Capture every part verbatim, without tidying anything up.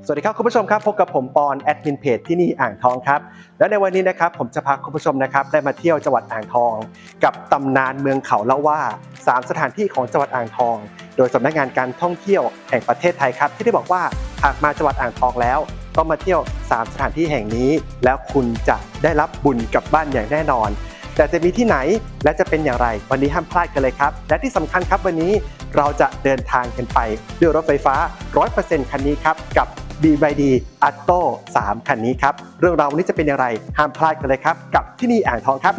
สวัสดีครับคุณผู้ชมครับพบกับผมปอนแอดมินเพจที่นี่อ่างทองครับและในวันนี้นะครับผมจะพาคุณผู้ชมนะครับได้มาเที่ยวจังหวัดอ่างทองกับตำนานเมืองเขาเล่าว่าสามสถานที่ของจังหวัดอ่างทองโดยสำนักงานการท่องเที่ยวแห่งประเทศไทยครับที่ได้บอกว่าหากมาจังหวัดอ่างทองแล้วต้องมาเที่ยวสามสถานที่แห่งนี้แล้วคุณจะได้รับบุญกลับบ้านอย่างแน่นอนแต่จะมีที่ไหนและจะเป็นอย่างไรวันนี้ห้ามพลาดกันเลยครับและที่สำคัญครับวันนี้เราจะเดินทางกันไปด้วยรถไฟฟ้า ร้อยเปอร์เซ็นต์ คันนี้ครับกับ บี วาย ดี Atto สาม คันนี้ครับเรื่องราววันนี้จะเป็นอย่างไรห้ามพลาดกันเลยครับกับที่นี่อ่างทองครับ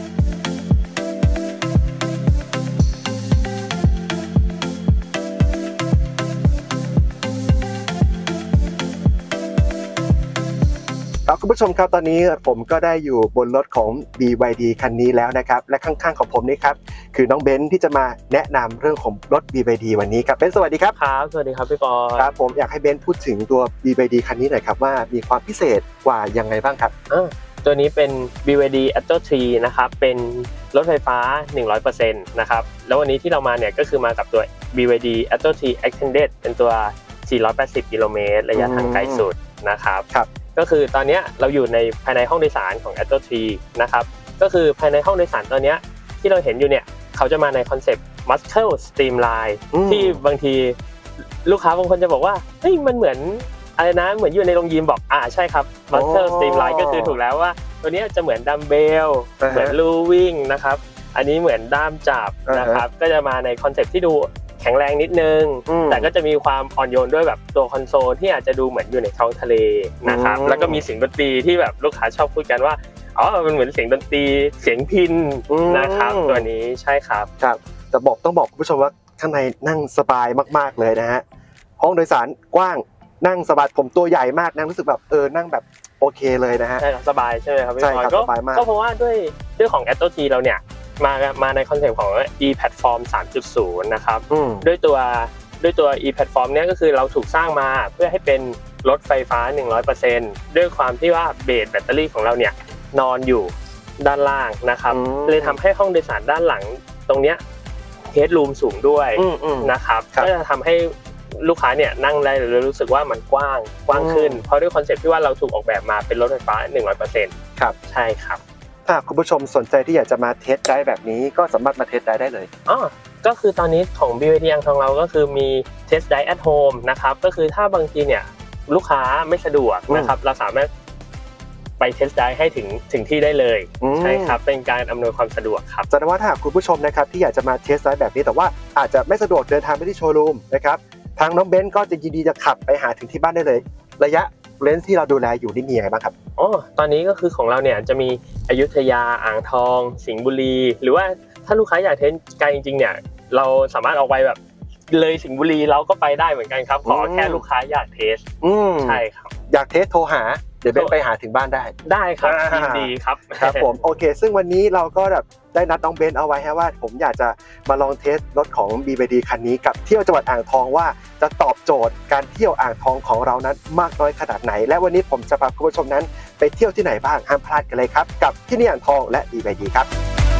ครับคุณผู้ชมครับตอนนี้ผมก็ได้อยู่บนรถของ บี วาย ดี คันนี้แล้วนะครับและข้างๆของผมนี่ครับคือน้องเบนซ์ที่จะมาแนะนำเรื่องของรถ บี วาย ดี วันนี้ครับเบนซ์สวัสดีครับครับสวัสดีครับพี่ปอครับผมอยากให้เบนซ์พูดถึงตัว บี วาย ดี คันนี้หน่อยครับว่ามีความพิเศษกว่ายังไงบ้างครับเออตัวนี้เป็น บี วาย ดี Atto สาม นะครับเป็นรถไฟฟ้า หนึ่งร้อยเปอร์เซ็นต์ นะครับแล้ววันนี้ที่เรามาเนี่ยก็คือมากับตัว บี วาย ดี Atto สาม Extended เป็นตัวสี่ร้อยแปดสิบกิโลเมตรระยะทางไกลสุดนะครับครับก็คือตอนนี้เราอยู่ในภายในห้องโดยสารของ Atto สาม นะครับก็คือภายในห้องโดยสารตัวนี้ที่เราเห็นอยู่เนี่ยเขาจะมาในคอนเซปต์ Muscle Streamline ที่บางทีลูกค้าบางคนจะบอกว่าเฮ้ยมันเหมือนอะไรนะเหมือนอยู่ในโรงยิมบอกอ่าใช่ครับ Muscle Streamline ก็คือถูกแล้วว่าตัวนี้จะเหมือนดัมเบลเหมือนลู่วิ่งนะครับอันนี้เหมือนด้ามจับนะครับก็จะมาในคอนเซปต์ที่ดูแข็งแรงนิดนึงแต่ก็จะมีความอ่อนโยนด้วยแบบตัวคอนโซลที่อาจจะดูเหมือนอยู่ในท้องทะเลนะครับแล้วก็มีเสียงดนตรีที่แบบลูกค้าชอบพูดกันว่าอ๋อมันเหมือนเสียงดนตรีเสียงพิณนะครับตัวนี้ใช่ครับครับแต่บอกต้องบอกคุณผู้ชมว่าข้างในนั่งสบายมากๆเลยนะฮะห้องโดยสารกว้างนั่งสบายผมตัวใหญ่มากนั่งรู้สึกแบบเออนั่งแบบโอเคเลยนะฮะใช่สบายใช่ไหมครับพี่บอยก็เพราะว่าด้วยด้วยของ Atto สามเราเนี่ยมามาในคอนเซ็ปต์ของ e-platform สามจุดศูนย์ นะครับด้วยตัวด้วยตัว e-platform เนี่ยก็คือเราถูกสร้างมาเพื่อให้เป็นรถไฟฟ้า หนึ่งร้อยเปอร์เซ็นต์ ด้วยความที่ว่าเบสแบตเตอรี่ของเราเนี่ยนอนอยู่ด้านล่างนะครับเลยทำให้ห้องโดยสารด้านหลังตรงเนี้ยเฮดรูมสูงด้วยนะครับก็จะทำให้ลูกค้าเนี่ยนั่งได้หรือรู้สึกว่ามันกว้างกว้างขึ้นเพราะด้วยคอนเซ็ปต์ที่ว่าเราถูกออกแบบมาเป็นรถไฟฟ้า หนึ่งร้อยเปอร์เซ็นต์ ครับใช่ครับถ้าคุณผู้ชมสนใจที่อยากจะมาเทสไดรฟ์แบบนี้ก็สามารถมาเทสไดรฟ์ได้เลยอ๋อก็คือตอนนี้ของ บี วาย ดี อ่างทองเราก็คือมี Test Drive at Home นะครับก็คือถ้าบางทีเนี่ยลูกค้าไม่สะดวกนะครับเราสามารถไป Test Drive ให้ถึงถึงที่ได้เลยใช่ครับเป็นการอำนวยความสะดวกครับแสดงว่าถ้าคุณผู้ชมนะครับที่อยากจะมาเทสไดรฟ์แบบนี้แต่ว่าอาจจะไม่สะดวกเดินทางไปที่โชว์รูมนะครับทางน้องเบนซ์ก็จะยินดีจะขับไปหาถึงที่บ้านได้เลยระยะเลนส์ที่เราดูแลอยู่นี่มีอะไรบ้างครับอ๋อตอนนี้ก็คือของเราเนี่ยจะมีอยุธยาอ่างทองสิงห์บุรีหรือว่าถ้าลูกค้าอยากเทสไกลจริงๆเนี่ยเราสามารถออกไปแบบเลยสิงห์บุรีเราก็ไปได้เหมือนกันครับขอแค่ลูกค้าอยากเทสใช่ครับอยากเทสโทรหาเดี๋ยวเบนไปหาถึงบ้านได้ได้ครับยินดีครับครับผมโอเคซึ่งวันนี้เราก็แบบได้นัดน้องเบนเอาไว้ฮะว่าผมอยากจะมาลองเทสรถของ บี วาย ดี คันนี้กับเที่ยวจังหวัดอ่างทองว่าจะตอบโจทย์การเที่ยวอ่างทองของเรานั้นมากน้อยขนาดไหนและวันนี้ผมจะพาคุณผู้ชมนั้นไปเที่ยวที่ไหนบ้างห้ามพลาดกันเลยครับกับที่นี่อ่างทองและ บี วาย ดี ครับ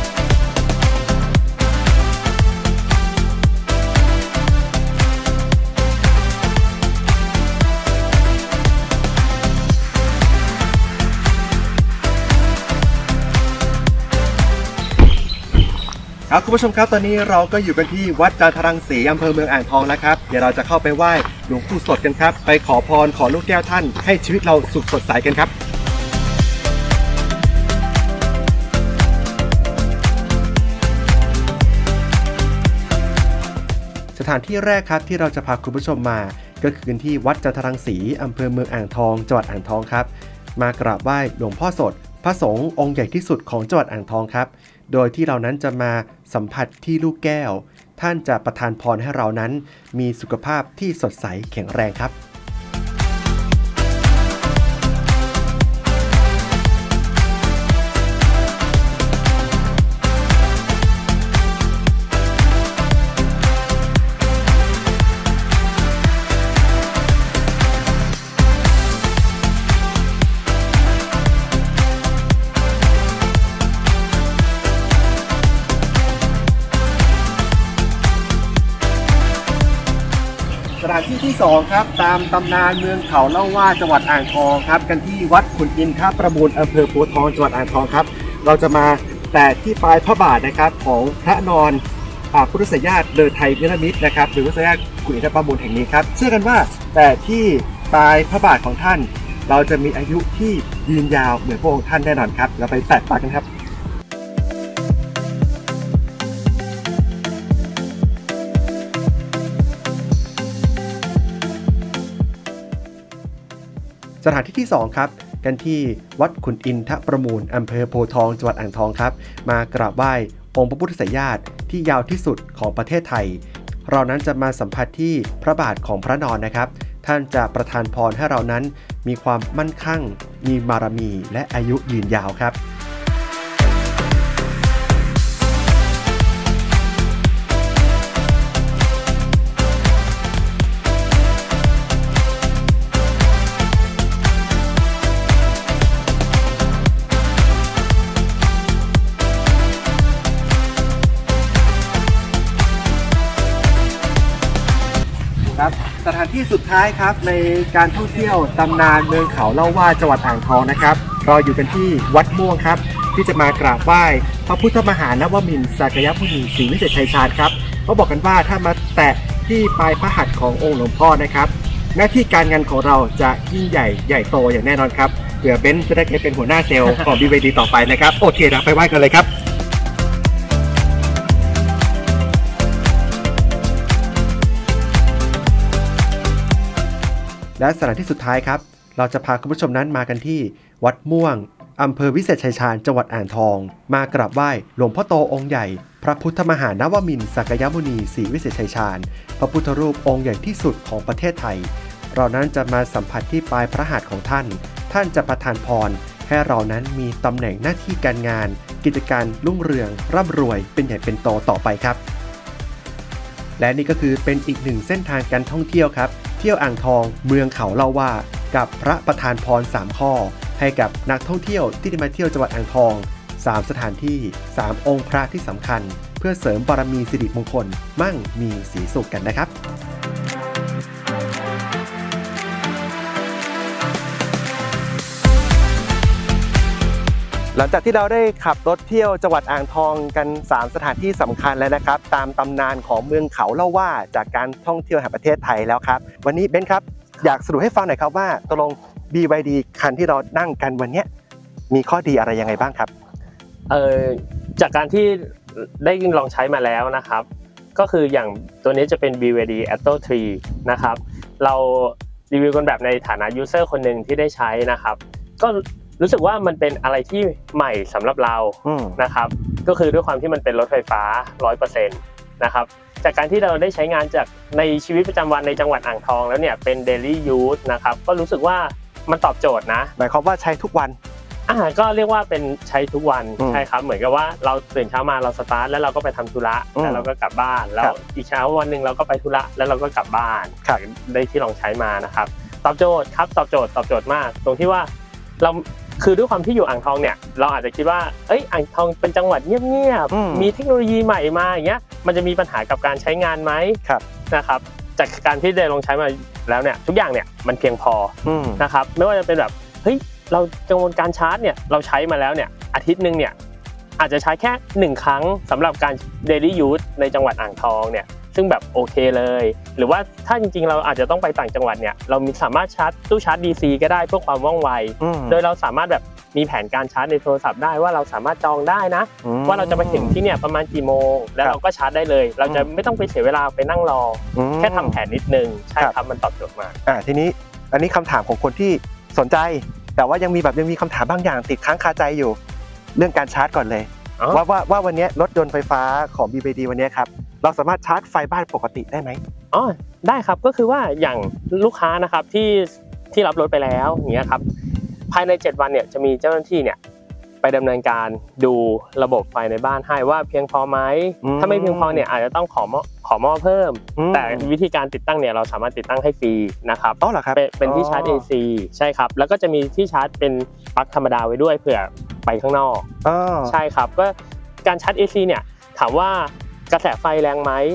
ครับคุณผู้ชมครับตอนนี้เราก็อยู่กันที่วัดจันทรังสีอำเภอเมืองอ่างทองแล้วครับเดี๋ยวเราจะเข้าไปไหว้หลวงปู่สดกันครับไปขอพรขอลูกแก้วท่านให้ชีวิตเราสุขสดใสกันครับสถานที่แรกครับที่เราจะพาคุณผู้ชมมาก็คือที่วัดจันทรังสีอำเภอเมืองอ่างทองจังหวัดอ่างทองครับมากราบไหว้หลวงพ่อสดพระสงฆ์องค์ใหญ่ที่สุดของจังหวัดอ่างทองครับโดยที่เรานั้นจะมาสัมผัสที่ลูกแก้วท่านจะประทานพรให้เรานั้นมีสุขภาพที่สดใสแข็งแรงครับ คสถานที่ที่สองครับตามตำนานเมืองเขาเล่าว่าจังหวัดอ่างทองครับกันที่วัดขุนอินทประมูลอำเภอโพธิ์ทองจังหวัดอ่างทองครับเราจะมาแต่ที่ปลายพระบาทนะครับของพระนอนพุทธศยาติเลอไทยนิรมิตนะครับหรือพุทธศยาติขุนอินทประมูลแห่งนี้ครับเชื่อกันว่าแต่ที่ปลายพระบาทของท่านเราจะมีอายุที่ยืนยาวเหมือนพระองค์ท่านแน่นอนครับเราไปแตะปากกันครับสถานที่ที่สองครับกันที่วัดขุนอินทประมูลอำเภอโพธิ์ทองจังหวัดอ่างทองครับมากราบไหว้องค์พระพุทธศยาติที่ยาวที่สุดของประเทศไทยเรานั้นจะมาสัมผัสที่พระบาทของพระนอนนะครับท่านจะประทานพรให้เรานั้นมีความมั่นคงมีบารมีและอายุยืนยาวครับครับสถานที่สุดท้ายครับในการท่องเที่ยวตำนานเมืองเขาเล่าว่าจังหวัดอ่างทองนะครับเราอยู่กันที่วัดม่วงครับที่จะมากราบไหว้พระพุทธมหานวมินทรสักยมุนีศรีวิเศษชัยชาญครับเขาบอกกันว่าถ้ามาแตะที่ปลายพระหัตถ์ขององค์หลวงพ่อนะครับหน้าที่การงานของเราจะยิ่งใหญ่ใหญ่โตอย่างแน่นอนครับเผื่อเบนซ์จะได้เป็นหัวหน้าเซลล์ของ บี วาย ดี ต่อไปนะครับโอเคนะไปไหว้กันเลยครับและสถานที่สุดท้ายครับเราจะพาคุณผู้ชมนั้นมากันที่วัดม่วงอำเภอวิเศษชัยชาญจังหวัดอ่างทองมากราบไหว้หลวงพ่อโตองค์ใหญ่พระพุทธมหานวมินทรสักยมุนีศรีวิเศษชัยชาญพระพุทธรูปองค์ใหญ่ที่สุดของประเทศไทยเรานั้นจะมาสัมผัสที่ปลายพระหัตถ์ของท่านท่านจะประทานพรให้เรานั้นมีตำแหน่งหน้าที่การงานกิจการรุ่งเรืองร่ำรวยเป็นใหญ่เป็นโตต่อไปครับและนี่ก็คือเป็นอีกหนึ่งเส้นทางการท่องเที่ยวครับเที่ยวอ่างทองเมืองเขาเล่าว่ากับพระประธานพรสามข้อให้กับนักท่องเที่ยวที่ได้มาเที่ยวจังหวัดอ่างทองสามสถานที่สามองค์พระที่สำคัญเพื่อเสริมบารมีสิริมงคลมั่งมีสีสุขกันนะครับหลังจากที่เราได้ขับรถเที่ยวจังหวัดอ่างทองกันสามสถานที่สำคัญแล้วนะครับตามตำนานของเมืองเขาเล่าว่าจากการท่องเที่ยวแห่งประเทศไทยแล้วครับวันนี้เบนซ์ครับอยากสรุปให้ฟังหน่อยครับว่าตกลง บี วาย ดี คันที่เรานั่งกันวันนี้มีข้อดีอะไรยังไงบ้างครับเอ่อจากการที่ได้ลองใช้มาแล้วนะครับก็คืออย่างตัวนี้จะเป็น บี วาย ดี Atto ทรี นะครับเรารีวิวกันแบบในฐานะยูเซอร์คนหนึ่งที่ได้ใช้นะครับก็รู้สึกว่ามันเป็นอะไรที่ใหม่สำหรับเรานะครับก็คือด้วยความที่มันเป็นรถไฟฟ้า ร้อยเปอร์เซ็นต์ นะครับจากการที่เราได้ใช้งานจากในชีวิตประจำวันในจังหวัดอ่างทองแล้วเนี่ยเป็น daily use นะครับก็รู้สึกว่ามันตอบโจทย์นะหมายความว่าใช้ทุกวันอ่าก็เรียกว่าเป็นใช้ทุกวันใช่ครับเหมือนกับว่าเราตื่นเช้ามาเราสตาร์ทแล้วเราก็ไปทำธุระแล้วเราก็กลับบ้านแล้วอีกเช้าวันหนึ่งเราก็ไปธุระแล้วเราก็กลับบ้านได้ที่ลองใช้มานะครับตอบโจทย์ครับตอบโจทย์ตอบโจทย์มากตรงที่ว่าเราคือด้วยความที่อยู่อ่างทองเนี่ยเราอาจจะคิดว่าเอ้ยอ่างทองเป็นจังหวัดเงียบๆมีเทคโนโลยีใหม่มาอย่างเงี้ยมันจะมีปัญหากับการใช้งานไหมนะครับจากการที่ได้ลองใช้มาแล้วเนี่ยทุกอย่างเนี่ยมันเพียงพอนะครับไม่ว่าจะเป็นแบบเฮ้ยเรากังวลการชาร์จเนี่ยเราใช้มาแล้วเนี่ยอาทิตย์นึงเนี่ยอาจจะใช้แค่หนึ่งครั้งสำหรับการ daily use ในจังหวัดอ่างทองเนี่ยซึ่งแบบโอเคเลยหรือว่าถ้าจริงๆเราอาจจะต้องไปต่างจังหวัดเนี่ยเรามีสามารถชาร์จตู้ชาร์จ ดี ซี ก็ได้เพื่อความว่องไวโดยเราสามารถแบบมีแผนการชาร์จในโทรศัพท์ได้ว่าเราสามารถจองได้นะว่าเราจะไปถึงที่เนี่ยประมาณกี่โมงแล้วเราก็ชาร์จได้เลยเราจะไม่ต้องไปเสียเวลาไปนั่งรอแค่ทำแผนนิดนึงใช่ครับมันตอบโจทย์มากอ่าทีนี้อันนี้คำถามของคนที่สนใจแต่ว่ายังมีแบบยังมีคำถามบางอย่างติดค้างคาใจอยู่เรื่องการชาร์จก่อนเลยว่าว่าว่าวันนี้รถยนต์ไฟฟ้าของ บี วาย ดี วันนี้ครับเราสามารถชาร์จไฟบ้านปกติได้ไหมอ๋อได้ครับก็คือว่าอย่างลูกค้านะครับที่ที่รับรถไปแล้วอย่างเงี้ยครับภายในเจ็ดวันเนี่ยจะมีเจ้าหน้าที่เนี่ยไปดำเนินการดูระบบไฟในบ้านให้ว่าเพียงพอไหมถ้าไม่เพียงพอเนี่ยอาจจะต้องขอหม้อขอหม้อเพิ่มแต่วิธีการติดตั้งเนี่ยเราสามารถติดตั้งให้ฟรีนะครับอ๋อเหรอครับเป็นที่ชาร์จ เอ ซี ใช่ครับแล้วก็จะมีที่ชาร์จเป็นปลั๊กธรรมดาไว้ด้วยเผื่อไปข้างนอกใช่ครับก็การชาร์จ เอ ซี เนี่ยถามว่ากระแสไฟแรงไหม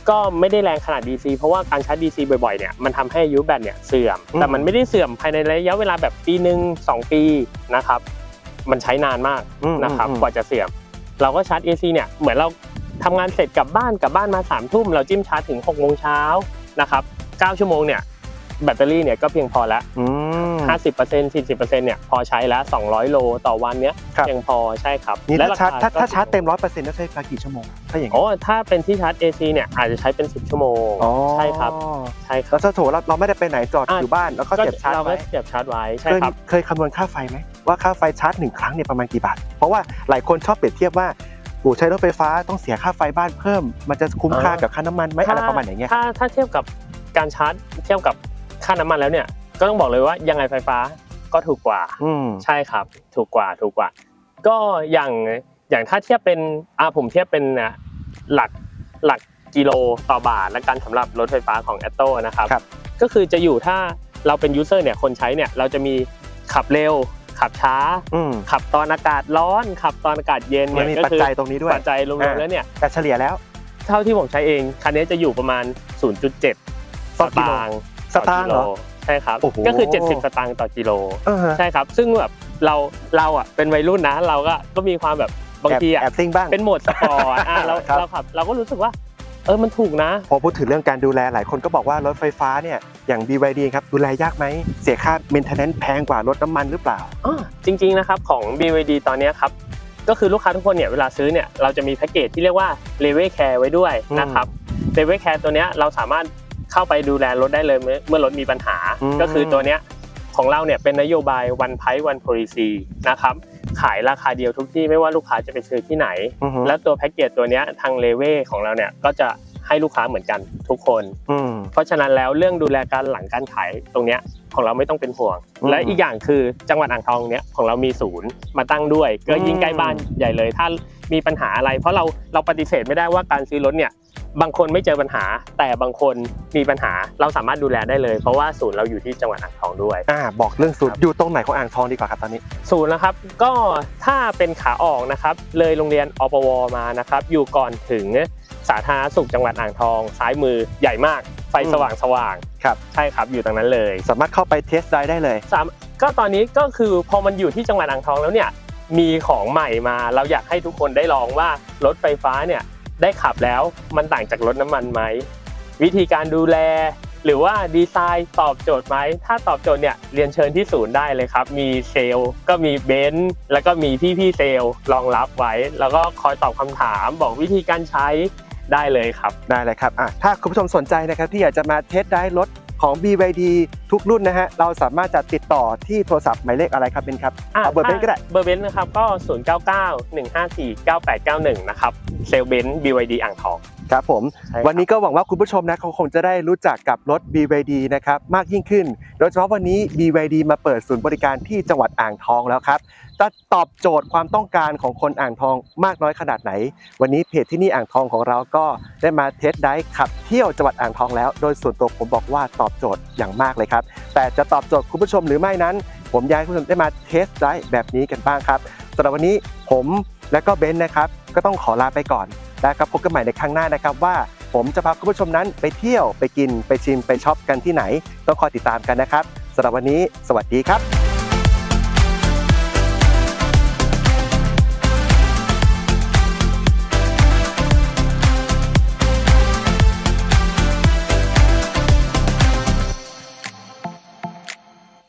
ก็ไม่ได้แรงขนาด ดี ซี เพราะว่าการชาร์จ ดี ซี บ่อยๆเนี่ยมันทำให้อายุแบตเนี่ยเสื่อมแต่มันไม่ได้เสื่อมภายในระยะเวลาแบบปีหนึ่งสองปีนะครับมันใช้นานมากนะครับกว่าจะเสื่อมเราก็ชาร์จ เอ ซี เนี่ยเหมือนเราทำงานเสร็จกลับบ้านกลับบ้านมาสามทุ่มเราจิ้มชาร์จถึงหกโมงเช้านะครับเก้าชั่วโมงเนี่ยแบตเตอรี่เนี่ยก็เพียงพอแล้วห้าสิบเปอร์เซ็นต์ สี่สิบเปอร์เซ็นต์เนี่ยพอใช้แล้วสองร้อยโลต่อวันเนี้ยเพียงพอใช่ครับนี่ถ้าชาร์จถ้าชาร์จเต็ม ร้อยเปอร์เซ็นต์ ต้องใช้เวลากี่ชั่วโมงถ้าอย่างนี้โอ้ถ้าเป็นที่ชาร์จ เอ ซี เนี่ยอาจจะใช้เป็นสิบชั่วโมงใช่ครับใช่ครับแล้วถ้าโถเราเราไม่ได้ไปไหนจอดอยู่บ้านแล้วก็เสียบชาร์จไว้เสียบชาร์จไว้ใช่ครับเคยคำนวณค่าไฟไหมว่าค่าไฟชาร์จหนึ่งครั้งเนี่ยประมาณกี่บาทเพราะว่าหลายคนชอบเปรียบเทียบว่าโอ้ใช้รถไฟฟ้าต้องเสียค่าไฟบ้านเพิ่มมันจะคุ้มค่ากับค่าน้ำมันไหมอะไรประมาณอย่างเงี้ยถ้าถ้าเทียบกับการชาร์จเทียบกับค่าน้ำมันแล้วเนี่ยก็ต้องบอกเลยว่ายังไงไฟฟ้าก็ถูกกว่าใช่ครับถูกกว่าถูกกว่าก็อย่างอย่างถ้าเทียบเป็นอ่าผมเทียบเป็นหลักหลักกิโลต่อบาทและกันสำหรับรถไฟฟ้าของ แอตโต้ นะครับก็คือจะอยู่ถ้าเราเป็นยูเซอร์เนี่ยคนใช้เนี่ยเราจะมีขับเร็วขับช้าขับตอนอากาศร้อนขับตอนอากาศเย็นเนี่ยก็คือปัจจัยตรงนี้ด้วยปัจจัยรวมๆแล้วเนี่ยแต่เฉลี่ยแล้วเท่าที่ผมใช้เองคันนี้จะอยู่ประมาณ ศูนย์จุดเจ็ด สตางค์สตางค์เหรอใช่ครับก็คือเจ็ดสิบสตางค์ต่อกิโลใช่ครับซึ่งแบบเราเราอ่ะเป็นวัยรุ่นนะเราก็ก็มีความแบบบางทีอ่ะแอบซิ่งบ้างเป็นโหมดสปอร์ตอ่ะเราเราขับเราก็รู้สึกว่าเออมันถูกนะพอพูดถึงเรื่องการดูแลหลายคนก็บอกว่ารถไฟฟ้าเนี่ยอย่าง บี วาย ดี ครับดูแลยากไหมเสียค่า maintenance แพงกว่ารถน้ำมันหรือเปล่าอ๋อจริงๆนะครับของ บี วาย ดี ตอนนี้ครับก็คือลูกค้าทุกคนเนี่ยเวลาซื้อเนี่ยเราจะมีแพ็กเกจที่เรียกว่า Level Care ไว้ด้วยนะครับ Level Care ตัวเนี้ยเราสามารถเข้าไปดูแลรถได้เลยเมื่อรถมีปัญหาก็คือตัวเนี้ยของเราเนี่ยเป็นนโยบาย One Price One Policy นะครับขายราคาเดียวทุกที่ไม่ว่าลูกค้าจะไปซื้อที่ไหนและตัวแพ็กเกจตัวเนี้ยทางเลเว่ของเราเนี่ยก็จะให้ลูกค้าเหมือนกันทุกคนเพราะฉะนั้นแล้วเรื่องดูแลการหลังการขายตรงเนี้ยของเราไม่ต้องเป็นห่วงและอีกอย่างคือจังหวัดอ่างทองเนี้ยของเรามีศูนย์มาตั้งด้วยก็ยิ่งใกล้บ้านใหญ่เลยถ้ามีปัญหาอะไรเพราะเราเราปฏิเสธไม่ได้ว่าการซื้อรถเนี่ยบางคนไม่เจอปัญหาแต่บางคนมีปัญหาเราสามารถดูแลได้เลยเพราะว่าศูนย์เราอยู่ที่จังหวัดอ่างทองด้วยอ่าบอกเรื่องศูนย์อยู่ตรงไหนของอ่างทองดีกว่าครับตอนนี้ศูนย์นะครับก็ถ้าเป็นขาออกนะครับเลยโรงเรียนอปวมานะครับอยู่ก่อนถึงสาธารณสุขจังหวัดอ่างทองซ้ายมือใหญ่มากไฟสว่างสว่างครับใช่ครับอยู่ตรงนั้นเลยสามารถเข้าไปเทสได้ได้เลยก็ตอนนี้ก็คือพอมันอยู่ที่จังหวัดอ่างทองแล้วเนี่ยมีของใหม่มาเราอยากให้ทุกคนได้ลองว่ารถไฟฟ้าเนี่ยได้ขับแล้วมันต่างจากรถน้ำมันไหมวิธีการดูแลหรือว่าดีไซน์ตอบโจทย์ไหมถ้าตอบโจทย์เนี่ยเรียนเชิญที่ศูนย์ได้เลยครับมีเซลล์ก็มีเบนซ์แล้วก็มีพี่ๆเซลล์รองรับไว้แล้วก็คอยตอบคำถามบอกวิธีการใช้ได้เลยครับได้เลยครับอ่ะถ้าคุณผู้ชมสนใจนะครับที่อยากจะมาเทสได้รถของ บี วาย ดี ทุกรุ่นนะฮะเราสามารถจะติดต่อที่โทรศัพท์หมายเลขอะไรครับเบนครับเอาเบอร์เบนก็ได้เบอร์เบนนะครับก็ศูนย์ เก้า เก้า หนึ่ง ห้า สี่ เก้า แปด เก้า หนึ่งนะครับเซลล์เบนซ์ บี วาย ดี อ่างทองครับผมวันนี้ก็หวังว่าคุณผู้ชมนะคงจะได้รู้จักกับรถ บี วาย ดี นะครับมากยิ่งขึ้นโดยเฉพาะวันนี้ บี วาย ดี มาเปิดศูนย์บริการที่จังหวัดอ่างทองแล้วครับจะตอบโจทย์ความต้องการของคนอ่างทองมากน้อยขนาดไหนวันนี้เพจที่นี่อ่างทองของเราก็ได้มาเทสได้ขับเที่ยวจังหวัดอ่างทองแล้วโดยส่วนตัวผมบอกว่าตอบโจทย์อย่างมากเลยครับแต่จะตอบโจทย์คุณผู้ชมหรือไม่นั้นผมอยากให้คุณผู้ชมได้มาเทสได้แบบนี้กันบ้างครับสำหรับวันนี้ผมและก็เบนซ์นะครับก็ต้องขอลาไปก่อนแล้วก็พบกันใหม่ในครั้งหน้านะครับว่าผมจะพาคุณผู้ชมนั้นไปเที่ยวไปกินไปชิมไปช็อปกันที่ไหนต้องคอยติดตามกันนะครับสำหรับวันนี้สวัสดีครับ